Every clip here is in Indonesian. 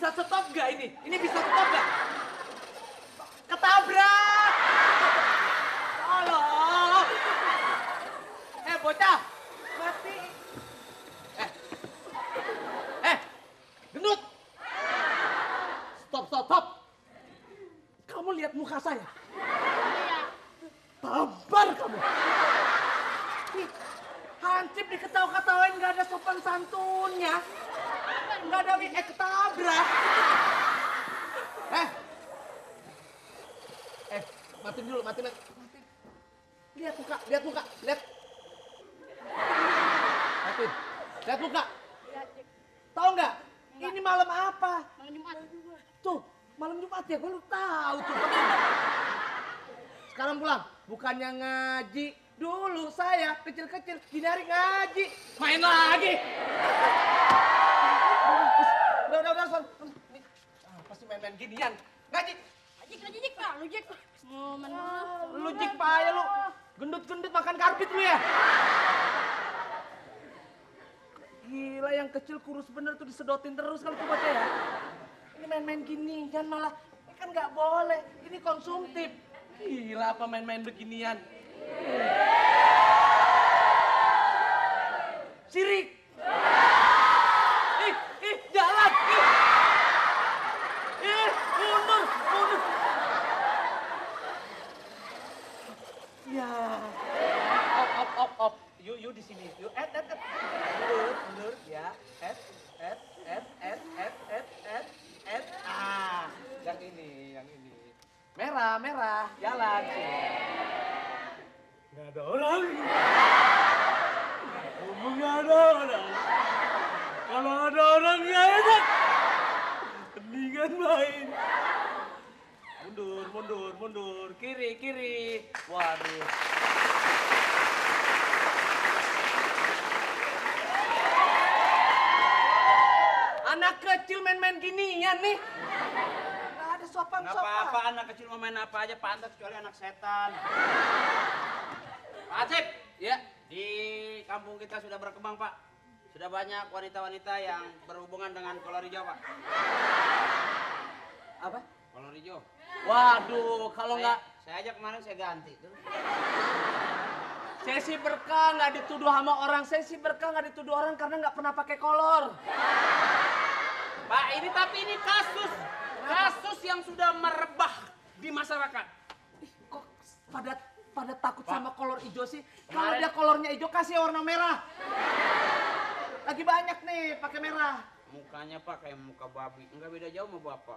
bisa stop gak ini? Ini bisa stop gak? Ketabrak! Tolong! Bocah! Mati! Gendut! Stop! Kamu lihat muka saya? Iya. Tampar kamu! Hansip diketawa-ketawain gak ada sopan santunnya. Gak ada ketabrak. Matiin dulu, matiin. Lihat muka. Matiin. Lihat muka. Tahu nggak? Ini malam apa? Malam Jumat. Tuh, malam Jumat ya, gue lu tahu tuh. Sekarang pulang, bukannya ngaji. Dulu saya kecil-kecil gini hari ngaji. Main lagi. Udah, Son. Pasti main-main ginian. Ngaji. Jik, Pak. Lu Jik. Lu Jik payah lu. Gendut-gendut makan karpet lu ya. Gila, yang kecil kurus bener tuh disedotin terus kalau tuh baca ya. Ini main-main gini, jangan malah. Ini kan nggak boleh, ini konsumtif. Gila apa main-main beginian. Sirik. Jalan. Mundur. Ya. Op. You di sini. You mundur ya. Yang ini. Merah. Jalan sini. Nggak ada orang. Nggak ada orang. Kalau ada orang nggak enak. Mendingan main. Mundur. Kiri. Waduh. Anak kecil main-main ginian nih. Nggak ada sopan. Nggak apa-apa, anak kecil mau main apa aja pantas kecuali anak setan. Pak Hansip, Ya. di kampung kita sudah berkembang, Pak. Sudah banyak wanita-wanita yang berhubungan dengan kolor hijau, Pak. Apa? Kolor hijau. Waduh, kalau nggak Saya aja kemarin saya ganti tuh. Sesi Berkah nggak dituduh sama orang. Sesi Berkah nggak dituduh orang karena nggak pernah pakai kolor. Pak, tapi ini kasus yang sudah merebah di masyarakat. Kok pada takut Pak, sama kolor hijau sih? Kalau kemarin- dia kolornya hijau kasih warna merah. Lagi banyak nih pakai merah. Mukanya Pak kayak muka babi, nggak beda jauh sama Bapak.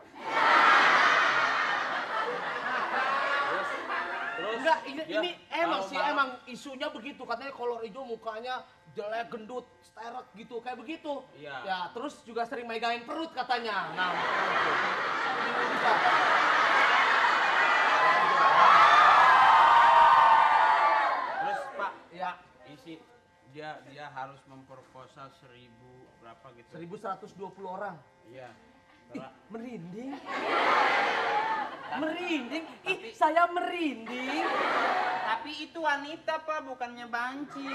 Terus Enggak, dia ini emang kalau sih malam- emang isunya begitu. Katanya kolor hijau mukanya jelek, gendut, sterek gitu, kayak begitu. Iya. Ya, terus juga sering megangin perut katanya. Nah, Terus Pak, ya, isi dia harus memperkosa 1000 berapa gitu. 1120 orang. Iya. Ih, Pak. merinding. Merinding. Ih, saya merinding. Tapi itu wanita Pak, bukannya banci.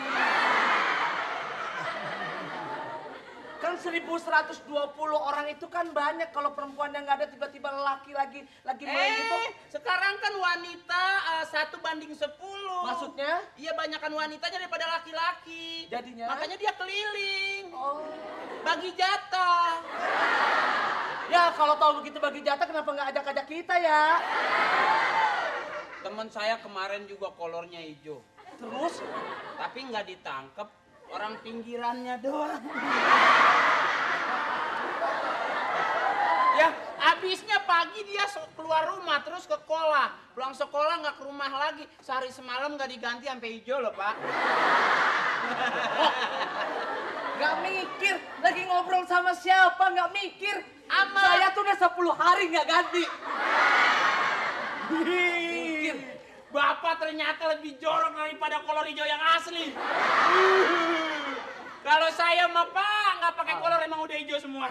Kan 1120 orang itu kan banyak. Kalau perempuan yang nggak ada tiba-tiba laki lagi main gitu. Sekarang kan wanita 1:10. Maksudnya? Iya, banyakan wanitanya daripada laki-laki. Jadinya? Makanya dia keliling. Oh. Bagi jatah. Ya kalau tahu begitu bagi jatah kenapa nggak ajak-ajak kita ya? Teman saya kemarin juga kolornya hijau. Terus? Tapi nggak ditangkep, orang pinggirannya doang. Ya, habisnya pagi dia keluar rumah terus ke sekolah. Pulang sekolah nggak ke rumah lagi. Sehari semalam nggak diganti sampai hijau loh, Pak. Nggak mikir, lagi ngobrol sama siapa nggak mikir. Ama. Saya tuh udah 10 hari nggak ganti. Mikir. Bapak ternyata lebih jorok daripada kolor hijau yang asli. Kalau saya mah Pak nggak pakai kolor emang udah hijau semua.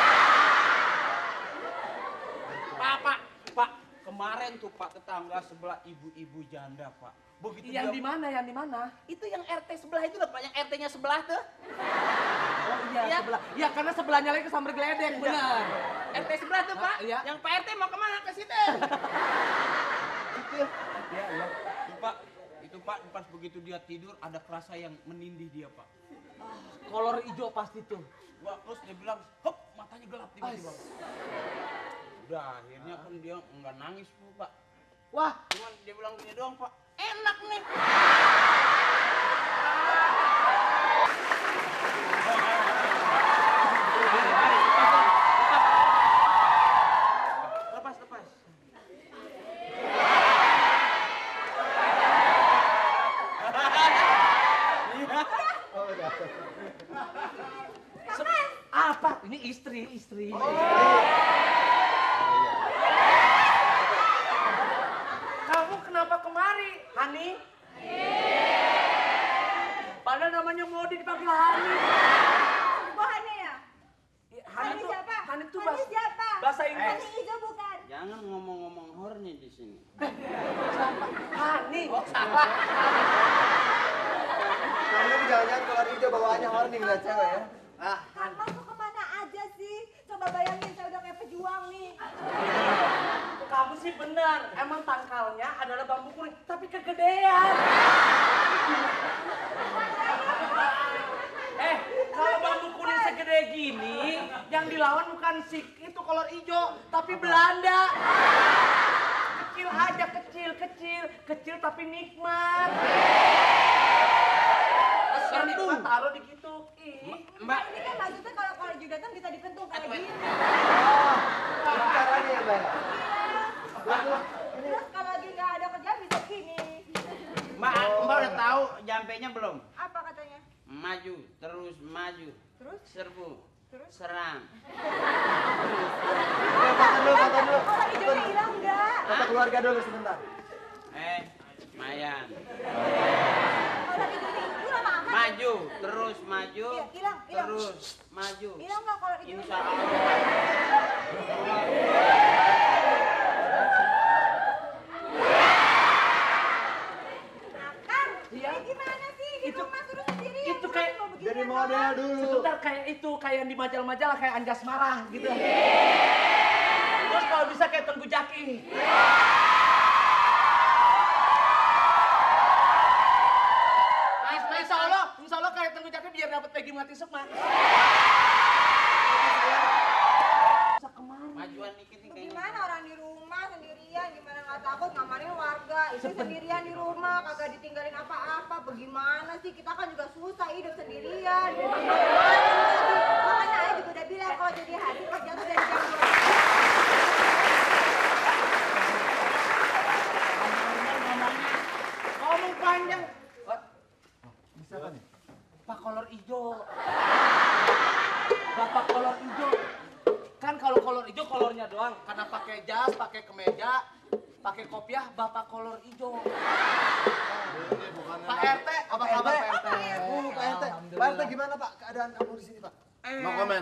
Pak, kemarin tuh Pak tetangga sebelah ibu-ibu janda Pak. Begitu Yang di mana? Itu yang RT sebelah itu loh Pak, yang RT-nya sebelah tuh. Oh iya, Ya, sebelah. Iya, karena sebelahnya lagi kesambar geledek, benar. RT sebelah tuh Pak. Iya. Yang Pak RT mau kemana? Ke situ. Iya, iya. Itu Pak, pas begitu dia tidur ada kerasa yang menindih dia Pak. Kolor hijau pasti tuh. Wah, terus dia bilang, hop, matanya gelap tiba-tiba. Udah, akhirnya kan dia nggak nangis tuh Pak. Wah, Cuman dia bilang gini doang Pak, enak nih. Lepas. apa? Ini istri. Kamu kenapa kemari, Hani? Padahal namanya Modi dipanggil Hani. Ibu Hani ya? Hani tuh- siapa? Hani tuh Hani siapa? bahasa Inggris. Hani hijau bukan? Jangan ngomong-ngomong horny di sini. Hani. Kamu jangan-jangan kolor hijau bawaannya horny ngeliat cewek ya? Mama tuh kemana aja sih? Coba bayangin saya udah kayak pejuang nih. Kamu sih benar. Emang tangkalnya adalah bambu kuning, tapi kegedean. Kalau bambu kuning segede gini, yang dilawan bukan itu kolor hijau, tapi Belanda. Kecil aja, kecil tapi nikmat. Yang nikmat taruh di gitu. Mbak, Ini kan maksudnya kalau hijau datang bisa dikentung kayak gini. Ini caranya ya, Mbak? Terus kalau lagi nggak ada kerjaan bisa gini. Mbak udah tahu jampenya belum? Apa katanya? Maju, terus maju. Terus? Serbu. Terus? Serang. Makan dulu. Kolor hijaunya hilang nggak? Foto keluarga dulu sebentar. Mayan. Kolor hijaunya itu lama amat. Maju, terus maju. Iya, hilang. Terus maju. Hilang nggak kolor hijaunya? Insya Allah. Kang, Iya. ini gimana sih? Di Itu- rumah suruh sendiri. itu kayak- Jadi model dulu. Sebentar, kayak yang di majalah-majalah kayak Anjas Marah gitu. Terus kalau bisa kayak Tengku Jaki. Nah, insya Allah kayak Tengku Jaki biar dapat Peggy Melati Sukma. Bisa kemana? Majuan dikit nih kayaknya. Gimana orang di rumah sendirian, gimana nggak takut ngamarin warga, istri sendirian di rumah, kagak ditinggalin apa-apa, bagaimana sih, kita kan juga susah hidup sendirian. Makanya ayah juga udah bilang kalau jadi hati kerja tuh dari jam 12. Ngomong panjang. Bisa kan nih? Pak kolor hijau. Bapak kolor hijau. Kan kalau kolor hijau kolornya doang. Karena pakai jas, pakai kemeja, pakai kopiah, bapak kolor hijau. Pak RT, apa kabar Pak RT? Pak RT. Pak RT gimana Pak keadaan kamu di sini Pak? No comment.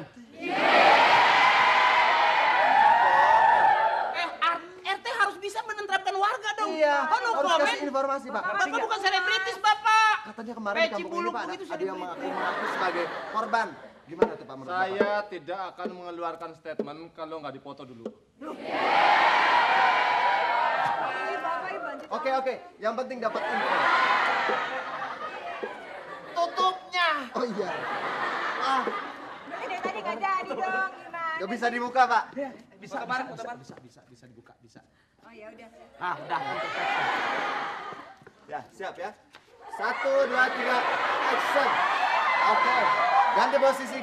RT harus bisa menentrapkan warga dong. Iya, Oh, no harus comment. kasih informasi Pak. Bapak bukan selebritis, Bapak. Katanya kemarin Peci di kampung ini bulu Pak begitu ada yang selebritis. mengaku sebagai korban. Gimana tuh Pak menurut Bapak? Saya tidak akan mengeluarkan statement kalau nggak dipoto dulu. Oke, yang penting dapat info. Tutupnya. Oh iya. Berarti dari tadi nggak jadi dong, gimana? Gak bisa dibuka Pak. Bisa kemarin, Bisa dibuka, bisa. Oh ya udah. Udah. Ya, siap ya. 1, 2, 3, action. Oke. Ganti posisi.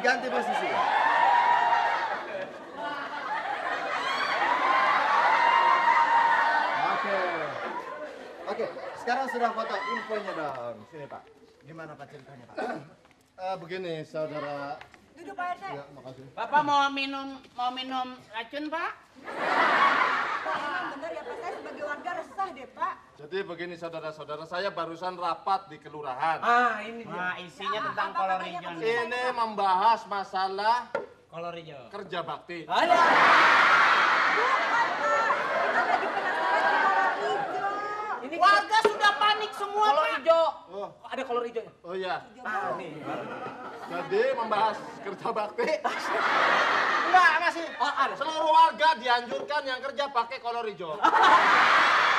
Oke, sekarang sudah foto infonya dong. Sini Pak. Gimana Pak ceritanya Pak? Begini, saudara. Duduk Pak RT. Ya, makasih. Bapak mau minum racun, Pak? Pak, emang bener ya Pak, saya sebagai warga resah deh Pak. Jadi begini saudara-saudara, saya barusan rapat di kelurahan. Ini dia. Nah, isinya tentang apa kolor katanya, hijau Pak? nih. Ini membahas masalah Kolor hijau. kerja bakti. Ada. Bukan Pak, kita lagi penasaran di kolor hijau. Ini Warga sudah panik semua, kolor Pak. hijau. Oh. Ada kolor hijaunya. Oh iya. Nih. Jadi membahas kerja bakti. Enggak, masih. Oh, ada. Seluruh warga dianjurkan yang kerja pakai kolor hijau.